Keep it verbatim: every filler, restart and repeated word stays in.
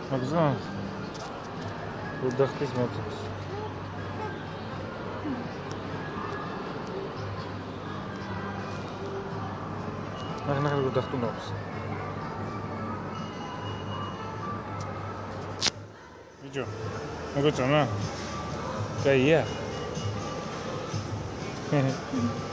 მაგზა უდახტის მოწეს ნახ-ნახ უდახტუნობს ვიჯო მოგწონა კაია